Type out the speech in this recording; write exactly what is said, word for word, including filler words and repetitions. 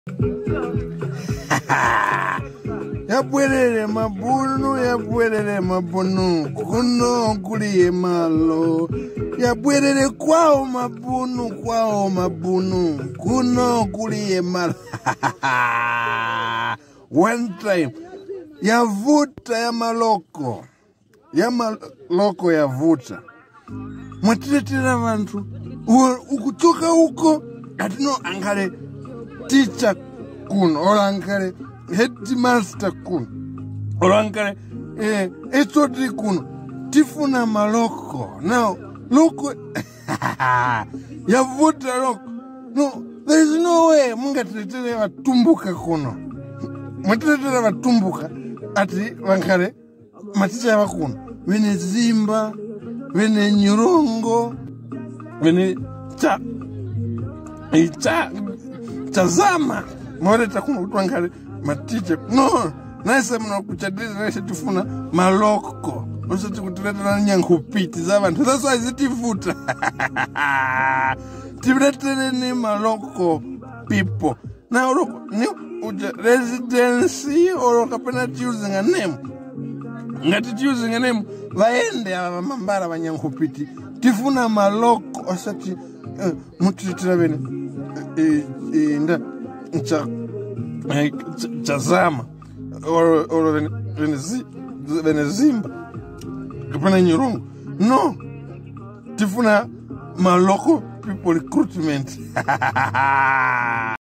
Yabwerere mabunu, yabwerere mabunu, kuno kuliye malo. Yabwerere kwao mabunu, kwao mabunu, kuno kuliye malo. One time, yavuta ya maloko, ya maloko yavuta. Mwatiletera vantu, ukutoka huko, atino angale teacher kun, ola angale headmaster kun, ola angale eh, Effoti kun, tifuna maloko. Now, loko, yavuta loko. No, there is no way, munga tiletera vatumbuka kuno. Mwatiletera vatumbuka, ati wankale, maticha wakuno. Wene zimba, wene nyurongo, wene cha, cha, chazama. Mwore takuno utwangale, maticha. No, naisa mna kuchadili, naisa tifuna maloko. Nosa tikutuletera nyankupiti za vantu. That's why zitifuta. Tiletera ni maloko people. Now look, new residency or kapena choosing a name. Ngati choosing a name, vaende ava mambara vanyankupiti. Tifuna maloko osati mutitira vene nda cha chazama or or vene zimba kapena nyurongo. No, tifuna maloko people recruitment.